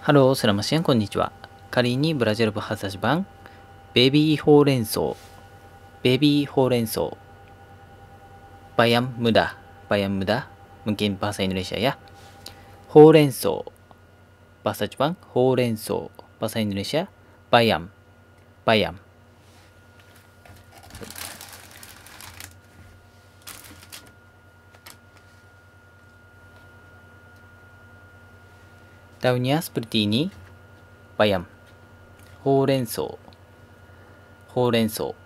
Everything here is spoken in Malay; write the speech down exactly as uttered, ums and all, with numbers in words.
Halo, selamat siang, konnichiwa. Kali ini belajar bahasa Jepang. Baby Horenso. Baby Horenso. Bayam muda. Bayam muda. Mungkin bahasa Indonesia ya. Horenso. Bahasa Jepang, Horenso. Bahasa Indonesia, bayam. Bayam. Daunnya seperti ini. Bayam. Horenso. Horenso.